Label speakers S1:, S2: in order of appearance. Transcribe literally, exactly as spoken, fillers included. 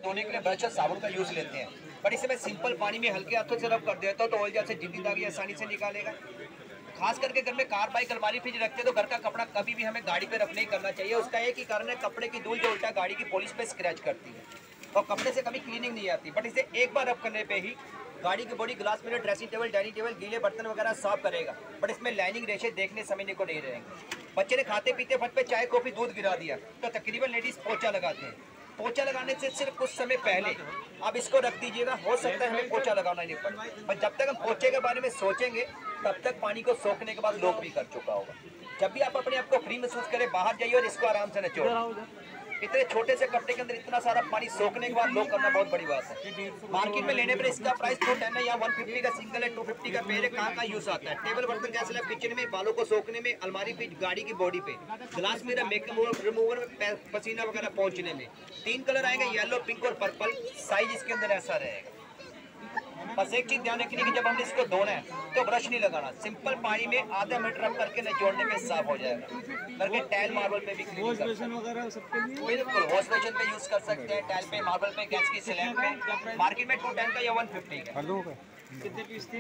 S1: धोने के लिए ब्रश और साबुन का यूज लेते हैं, बट इसे मैं सिंपल पानी में हल्के हाथों से रब कर देता हूँ तो ऑयल जैसे से जितनी दागी आसानी से निकालेगा। खास करके घर में कार बाइक अलमारी फ्रिज रखते हैं तो घर का कपड़ा कभी भी हमें गाड़ी पे रख नहीं करना चाहिए। उसका एक ही कारण है, कपड़े की धूल जो उल्टा गाड़ी की पॉलिश पे स्क्रैच करती है और कपड़े से कभी क्लीनिंग नहीं आती। बट इसे एक बार रब करने पे ही गाड़ी की body, glass mirror, dressing table, dining table, गीले बर्तन वगैरह साफ करेगा। बट इसमें लाइनिंग रेशे देखने समझने को नहीं रहेंगे। बच्चे ने खाते पीते फट पे चाय कॉफी दूध गिरा दिया तो तकरीबन लेडीज पोछा लगाते हैं। पोछा लगाने से सिर्फ कुछ समय पहले आप इसको रख दीजिएगा, हो सकता है हमें पोछा लगाना नहीं पड़े, पर जब तक हम पोछे के बारे में सोचेंगे तब तक पानी को सोखने के बाद लोग भी कर चुका होगा। जब भी आप अपने आप को फ्री महसूस करें, बाहर जाइए और इसको आराम से निचोड़िए। इतने छोटे से कपड़े के अंदर इतना सारा पानी सोखने के बाद लोग करना बहुत बड़ी बात है। मार्केट में लेने पर इसका प्राइस टू टेन है या वन फिफ्टी का सिंगल है, टू फिफ्टी का पेड़ है। कहाँ कहाँ यूज आता है? टेबल बर्तन गैस स्लैब किचन में, बालों को सोखने में, अलमारी पे, गाड़ी की बॉडी पे, ग्लास मिरर, मेकअप रिमूवर में, पसीना वगैरह पहुंचने में। तीन कलर आएंगे, येलो, पिंक और पर्पल। साइज इसके अंदर ऐसा रहेगा। बस एक चीज ध्यान रखनी है कि जब हमने इसको धोना है तो ब्रश नहीं लगाना, सिंपल पानी में आधा मिनट रब करके निचोड़ने में साफ हो जाएगा। करके टाइल मार्बल पे भी
S2: वॉश बेसिन वगैरह सबके लिए
S1: बिल्कुल वॉश बेसिन पे यूज कर सकते हैं, टाइल पे, मार्बल पे, गैस की स्लैब पे। मार्केट में टू टेन का या वन फिफ्टी का।
S2: कितने पीस